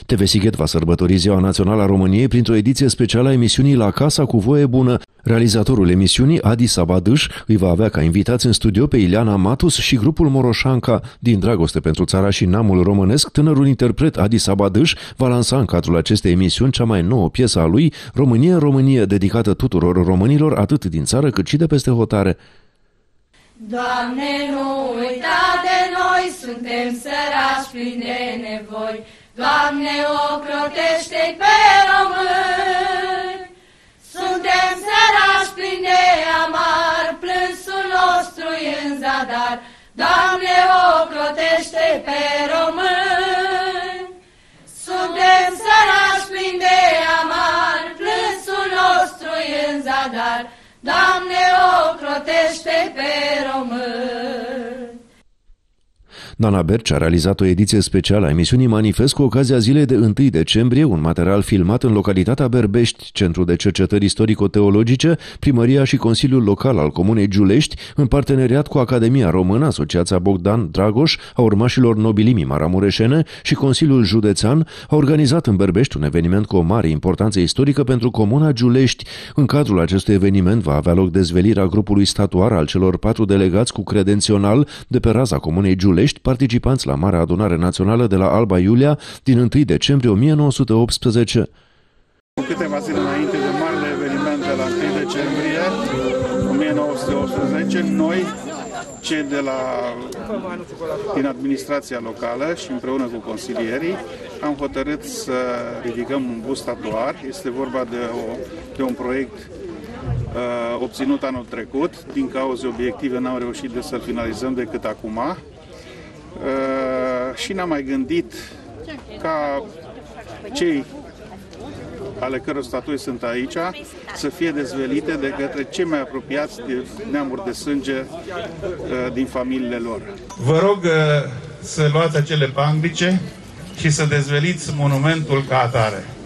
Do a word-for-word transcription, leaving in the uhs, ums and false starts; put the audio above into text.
T V Sighet va sărbători Ziua Națională a României printr-o ediție specială a emisiunii La Casa cu Voie Bună. Realizatorul emisiunii, Adi Sabadâș, îi va avea ca invitați în studio pe Ileana Matus și grupul Moroșanca. Din dragoste pentru țara și neamul românesc, tânărul interpret Adi Sabadâș va lansa în cadrul acestei emisiuni cea mai nouă piesă a lui, România, România, dedicată tuturor românilor, atât din țară cât și de peste hotare. Doamne, nu uita de noi, suntem săraci plini de nevoi. Doamne, ocrotește-i pe români. Suntem săraci plini de amar, plânsul nostru e în zadar. Doamne, ocrotește-i pe români. Suntem săraci plini de amar, plânsul nostru e în zadar. Doamne, ocrotește pe români. Dana Berce a realizat o ediție specială a emisiunii Manifest cu ocazia zilei de întâi decembrie, un material filmat în localitatea Berbești, Centrul de Cercetări Istorico-Teologice, Primăria și Consiliul Local al Comunei Giulești, în parteneriat cu Academia Română, Asociația Bogdan Dragoș a urmașilor nobilimii maramureșene și Consiliul Județean, a organizat în Berbești un eveniment cu o mare importanță istorică pentru Comuna Giulești. În cadrul acestui eveniment va avea loc dezvelirea grupului statuar al celor patru delegați cu credențional de pe raza Comunei Giulești, participanți la Marea Adunare Națională de la Alba Iulia din întâi decembrie o mie nouă sute optsprezece. Cu câteva zile înainte de marele eveniment de la întâi decembrie o mie nouă sute optsprezece, noi, cei de la, din administrația locală și împreună cu consilierii, am hotărât să ridicăm un bust statuar. Este vorba de, o, de un proiect uh, obținut anul trecut. Din cauze obiective n-am reușit de să-l finalizăm decât acum. Uh, și ne-am mai gândit ca cei ale căror statui sunt aici să fie dezvelite de către cei mai apropiați de neamuri de sânge uh, din familiile lor. Vă rog uh, să luați acele panglice și să dezveliți monumentul ca atare.